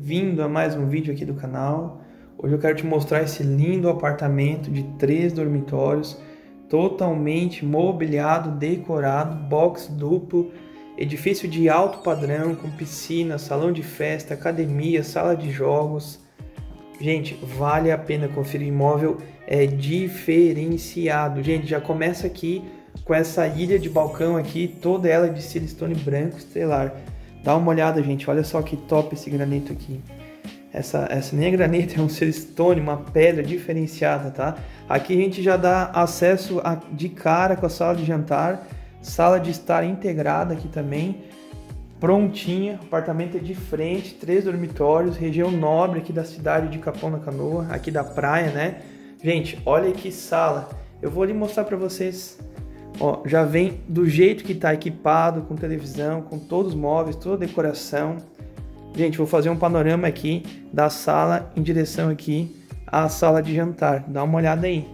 bem-vindo a mais um vídeo aqui do canal. Hoje eu quero te mostrar esse lindo apartamento de 3 dormitórios, totalmente mobiliado, decorado, box duplo, edifício de alto padrão, com piscina, salão de festa, academia, sala de jogos. Gente, vale a pena conferir, o imóvel é diferenciado. Gente, já começa aqui com essa ilha de balcão aqui, toda ela de silestone branco estelar. Dá uma olhada, gente, olha só que top esse granito aqui. Essa nem é granito, é um silestone, uma pedra diferenciada, tá? Aqui a gente já dá acesso de cara com a sala de jantar, sala de estar integrada aqui também, prontinha. O apartamento é de frente, 3 dormitórios, região nobre aqui da cidade de Capão da Canoa, aqui da praia, né? Gente, olha que sala. Eu vou ali mostrar para vocês. Ó, já vem do jeito que está equipado, com televisão, com todos os móveis, toda a decoração. Gente, vou fazer um panorama aqui da sala em direção aqui à sala de jantar. Dá uma olhada aí.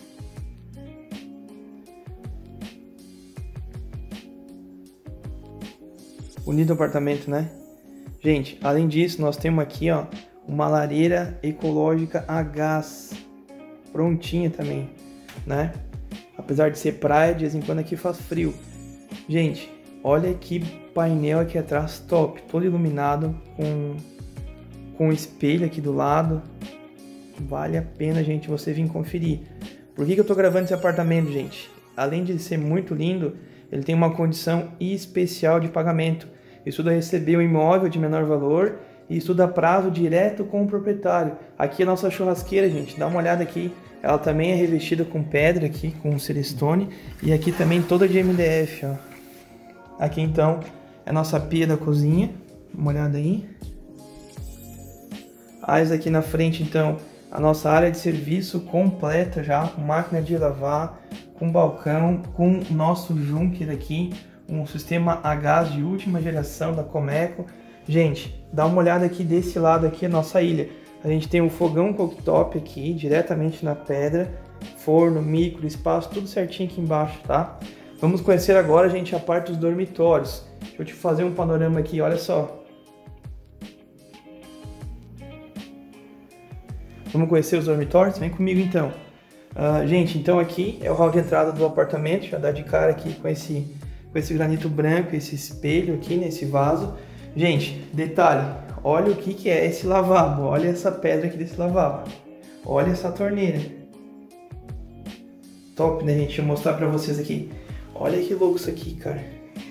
Bonito apartamento, né? Gente, além disso, nós temos aqui, ó, uma lareira ecológica a gás. Prontinha também, né? Apesar de ser praia, de vez em quando aqui faz frio. Gente, olha que painel aqui atrás, top. Todo iluminado, com espelho aqui do lado. Vale a pena, gente, você vir conferir. Por que eu tô gravando esse apartamento, gente? Além de ser muito lindo, ele tem uma condição especial de pagamento. Estuda receber um imóvel de menor valor e estuda prazo direto com o proprietário. Aqui é a nossa churrasqueira, gente. Dá uma olhada aqui. Ela também é revestida com pedra aqui, com silestone. E aqui também toda de MDF, ó. Aqui então é a nossa pia da cozinha. Uma olhada aí. Aqui na frente então a nossa área de serviço completa já. Com máquina de lavar, com balcão, com nosso junker aqui. Um sistema a gás de última geração da Comeco. Gente, dá uma olhada aqui desse lado aqui, a nossa ilha. A gente tem um fogão cooktop aqui, diretamente na pedra, forno, micro, espaço, tudo certinho aqui embaixo, tá? Vamos conhecer agora, gente, a parte dos dormitórios. Deixa eu te fazer um panorama aqui, olha só. Vamos conhecer os dormitórios? Vem comigo então. Gente, então aqui é o hall de entrada do apartamento, já dá de cara aqui com esse granito branco, esse espelho aqui nesse vaso. Gente, detalhe, olha o que é esse lavabo, olha essa pedra aqui desse lavabo, olha essa torneira. Top, né, gente? Deixa eu mostrar pra vocês aqui. Olha que louco isso aqui, cara.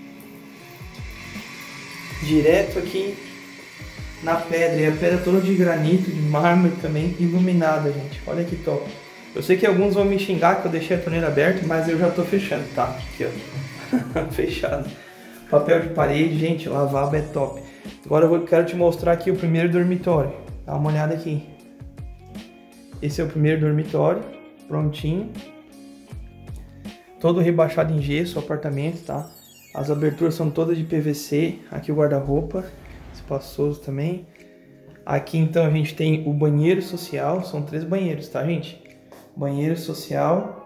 Direto aqui na pedra, e a pedra toda de granito, de mármore também, iluminada, gente. Olha que top. Eu sei que alguns vão me xingar que eu deixei a torneira aberta, mas eu já tô fechando, tá? Aqui, ó. Fechado. Papel de parede, gente, lavabo é top. Agora eu quero te mostrar aqui o primeiro dormitório. Dá uma olhada aqui. Esse é o primeiro dormitório, prontinho. Todo rebaixado em gesso, o apartamento, tá? As aberturas são todas de PVC. Aqui o guarda-roupa, espaçoso também. Aqui então a gente tem o banheiro social, são 3 banheiros, tá, gente? Banheiro social.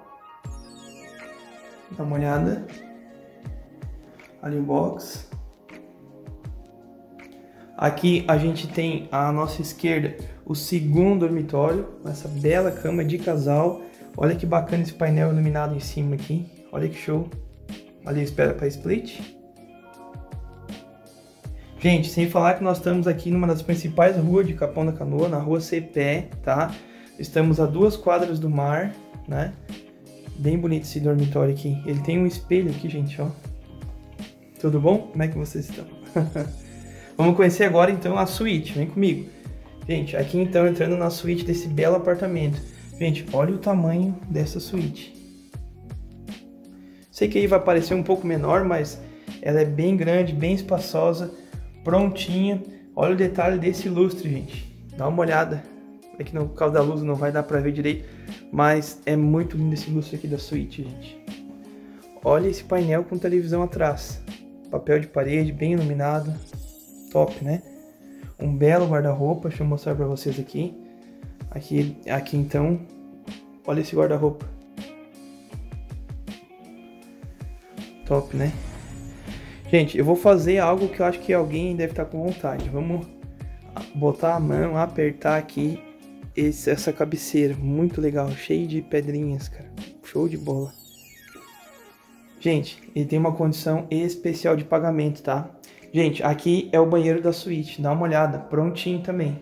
Dá uma olhada. Ali o box. Aqui a gente tem à nossa esquerda o segundo dormitório, com essa bela cama de casal. Olha que bacana esse painel iluminado em cima aqui. Olha que show. Ali espera para split. Gente, sem falar que nós estamos aqui numa das principais ruas de Capão da Canoa, na rua Cepé, tá? Estamos a 2 quadras do mar, né? Bem bonito esse dormitório aqui. Ele tem um espelho aqui, gente, ó. Tudo bom? Como é que vocês estão? Vamos conhecer agora então a suíte, vem comigo. Gente, aqui então entrando na suíte desse belo apartamento. Gente, olha o tamanho dessa suíte. Sei que aí vai parecer um pouco menor, mas ela é bem grande, bem espaçosa, prontinha. Olha o detalhe desse lustre, gente. Dá uma olhada. É que por causa da luz não vai dar pra ver direito, mas é muito lindo esse lustre aqui da suíte, gente. Olha esse painel com televisão atrás. Papel de parede, bem iluminado. Top, né? Um belo guarda-roupa. Deixa eu mostrar pra vocês aqui. Aqui então. Olha esse guarda-roupa. Top, né? Gente, eu vou fazer algo que eu acho que alguém deve estar com vontade. Vamos botar a mão, apertar aqui essa cabeceira. Muito legal, cheio de pedrinhas, cara. Show de bola. Gente, ele tem uma condição especial de pagamento, tá? Gente, aqui é o banheiro da suíte. Dá uma olhada, prontinho também.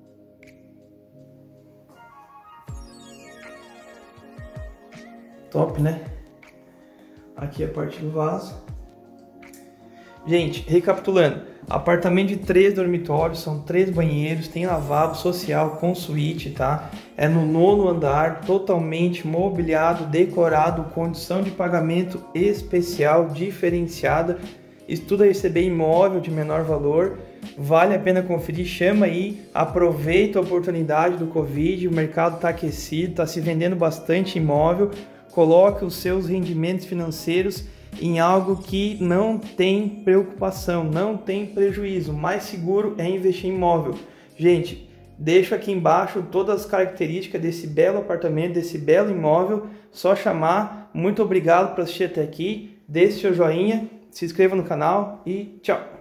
Top, né? Aqui é a parte do vaso. Gente, recapitulando. Apartamento de 3 dormitórios, são 3 banheiros, tem lavabo social com suíte, tá? É no 9º andar, totalmente mobiliado, decorado, condição de pagamento especial, diferenciada. Estuda receber imóvel de menor valor. Vale a pena conferir, chama aí, aproveita a oportunidade do Covid, o mercado está aquecido, está se vendendo bastante imóvel. Coloque os seus rendimentos financeiros em algo que não tem preocupação, não tem prejuízo. O mais seguro é investir em imóvel. Gente, deixo aqui embaixo todas as características desse belo apartamento, desse belo imóvel. Só chamar. Muito obrigado por assistir até aqui. Deixe seu joinha, se inscreva no canal e tchau!